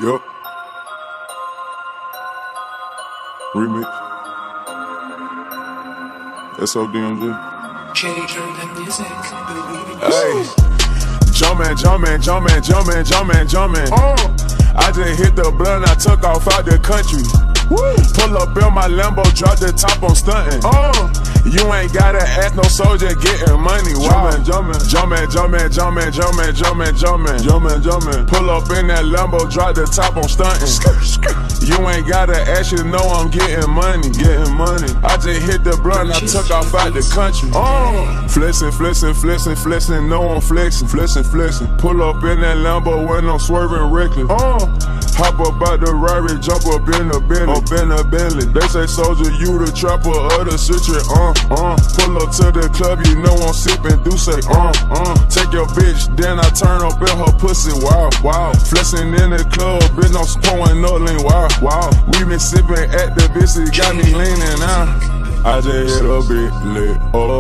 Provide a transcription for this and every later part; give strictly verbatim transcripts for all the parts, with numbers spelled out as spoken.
Yup. Remix. S O D M G. Hey. Jumpin', jumpin', jumpin', jumpin', jumpin', jumpin'. Uh. I just hit the blunt, I took off out the country. Woo. Pull up in my Lambo, drop the top on stuntin'. Uh. You ain't gotta ask no soldier getting money. Jumpin', jumpin', jumpin', jumpin', jumpin', jumpin', jumpin', jumpin', jumpin', jumpin'. Pull up in that Lambo, drop the top on stuntin'. You ain't gotta ask, you know I'm getting money, getting money. I just hit the blunt, I took off out the country. Uh. Flexin', flexin', flexin', flexin', no I'm flexin', flexin', flexin'. Pull up in that Lambo when I'm swerving reckless. Uh. Hop up out the Rari, jump up in the Bentley, up in the Bentley. They say soldier, you the trapper of the city. Uh, uh. Pull up to the club, you know I'm sippin'. Do say, uh, uh. Take your bitch, then I turn up in her pussy. Wow, wow. Flexin' in the club, bitch, I'm pouring up lean. Wow, wow. We been sippin' at the bitch, it got me leanin' out. I just hit a bit lit.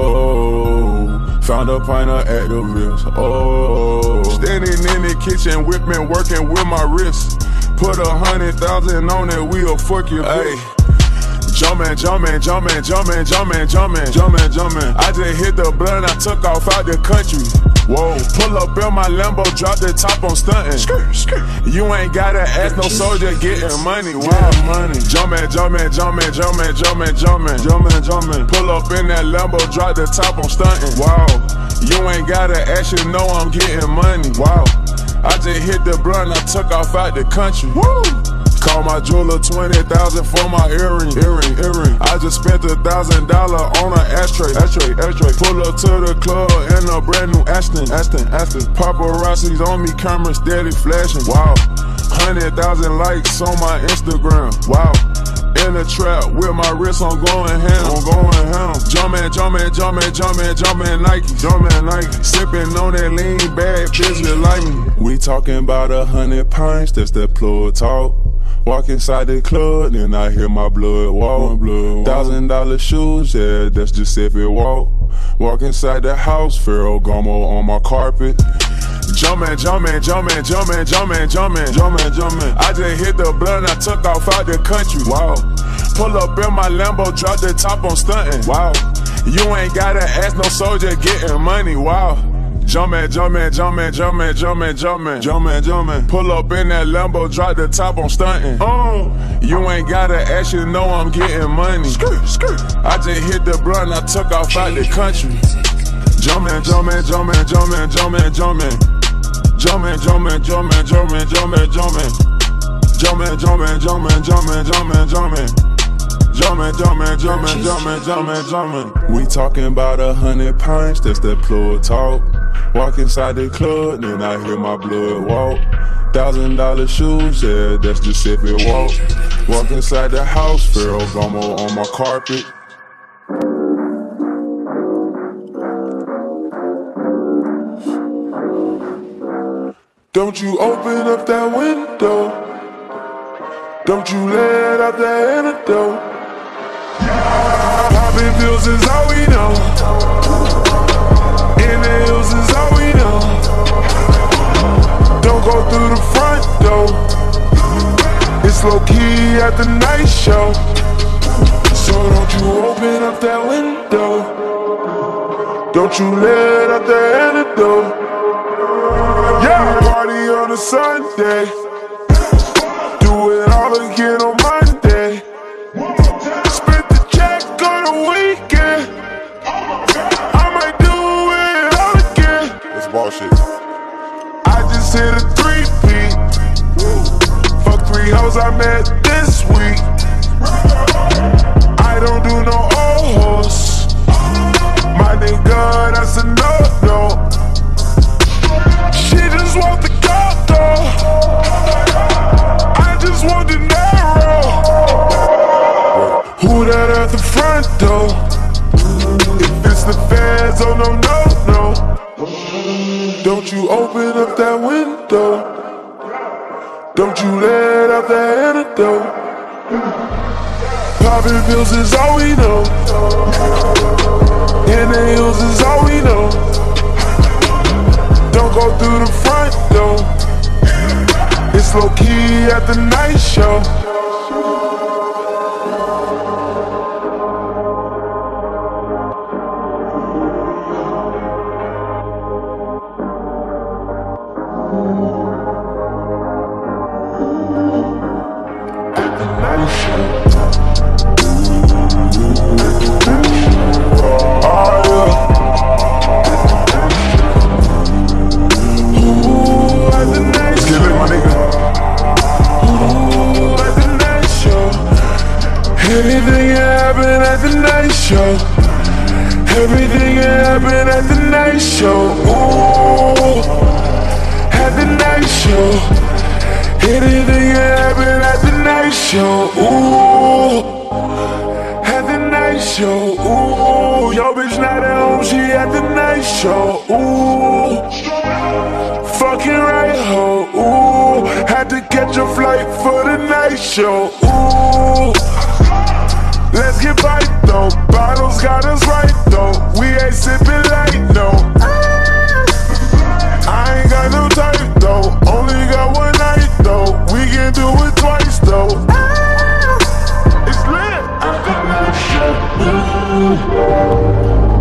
Oh. Found a pint of Actavis. Oh. Standing in the kitchen, whipping, working with my wrist. Put a hundred thousand on it, we'll fuck you, hey. Jumpin', jumpin', jumpin', jumpin', jumpin', jumpin', jumpin', jumpin'. I just hit the blunt, I took off out the country. Whoa, pull up in my Lambo, drop the top on stuntin'. You ain't gotta ask no soldier getting money. Wow, money. Jumpin', jumpin', jumpin', jumpin', jumpin', jumpin', jumpin', jumpin'. Pull up in that Lambo, drop the top on stuntin'. Wow, you ain't gotta ask, you know I'm getting money. Wow. I just hit the blunt, I took off out the country. Woo! Call my jeweler twenty thousand for my earring, earring, earring. I just spent a thousand dollar on an ashtray, ashtray, ashtray. Pull up to the club in a brand new Aston, Aston, Aston. Paparazzi's on me, camera steady flashing. Wow, hundred thousand likes on my Instagram. Wow. In the trap with my wrist, I'm going ham, I'm going ham. Jumpin', jumpin', jumpin', jumpin', jumpin' Nike, jumpin' Nike. Sippin' on that lean bad bitch that like me. We talking about a hundred pints, that's that plug talk. Walk inside the club, then I hear my blood walk. Blood Thousand dollar shoes, yeah, that's just if it walk. Walk inside the house, Ferragamo on my carpet. Jumpin', jumpin', jumpin', jumpin', jumpin', jumpin', jumpin', jumpin'. I just hit the blunt, I took off out the country. Wow. Pull up in my Lambo, drop the top on stuntin'. Wow. You ain't gotta ask no soldier getting money. Wow. Jumpin', jumpin', jumpin', jumpin', jumpin', jumpin', jumpin', jumpin'. Pull up in that Lambo, drop the top on stuntin'. Uh. You ain't gotta ask, you know I'm getting money. I just hit the blunt, I took off out the country. Jumpin', jumpin', jumpin', jumpin', jumpin', jumpin'. Jumpin', jumpin', jumpin', jumpin', jumpin', jumpin'. Jumpin', jumpin', jumpin', jumpin', jumpin', jumpin'. Jumpin', jumpin', jumpin', jumpin', jumpin', jumpin'. We talking about a hundred pints, that's that plug talk. Walk inside the club, then I hear my blood walk. Thousand dollar shoes, yeah, that's just if it walk. Walk inside the house, Ferragamo on my carpet. Don't you open up that window. Don't you let out that antidote. Poppin' pills is all we know. In the hills is all we know. Don't go through the front door. It's low key at the night show. So don't you open up that window. Don't you let out that antidote. Yeah, party on a Sunday. Do it all again on Monday. Spent the check on the weekend. I might do it all again. It's bullshit. I just hit a three-peat. Fuck three hoes I met this week. I don't do no old horse. My nigga, that's a no-no. She just want the gold though. I just want the narrow. Who that at the front door? If it's the feds, oh no, no, no. Don't you open up that window. Don't you let out that antidote. Poppin' pills is all we know. In the hills is all we know. Don't go through the front door. It's It's low key at the night show. At the night show. Everything happen at the night show. Everything happen at the night show. Ooh, at the night show. Anything happen at the night show. Ooh, at the night show. Ooh, yo bitch not at home, she at the night show. Ooh, fucking right ho. Ooh, had to catch a flight for the night show. Ooh. Let's get right though, bottles got us right though. We ain't sipping light, no. I ain't got no type though, only got one night though. We can do it twice though. It's lit. After night show.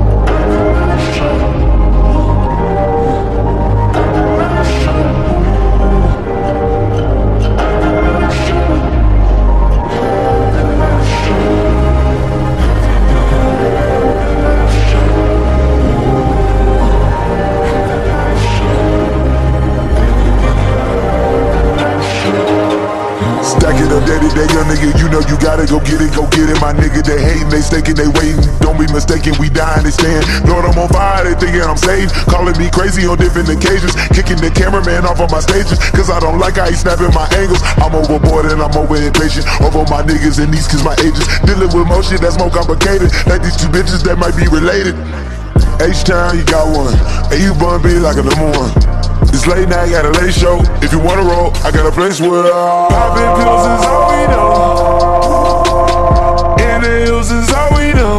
Stack it up day to day, young nigga, you know you gotta go get it, go get it. My nigga, they hating, they staking, they waiting. Don't be mistaken, we dying, they stand. Lord, I'm on fire, they thinking I'm saved. Calling me crazy on different occasions. Kicking the cameraman off on my stages, cause I don't like how he snapping my angles. I'm overboard and I'm over impatient. Over my niggas and these cause my ages. Dealing with more shit that's more complicated. Like these two bitches that might be related. H-Town, you got one. And you bun be like a number one. It's late night, got a late show. If you wanna roll, I got a place where uh, poppin' pills is all we know. In the hills is all we know.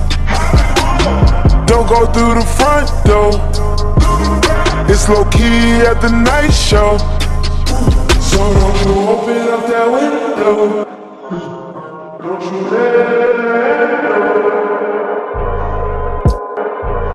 Don't go through the front door. It's low key at the night show. So don't you open up that window. Don't you let it go.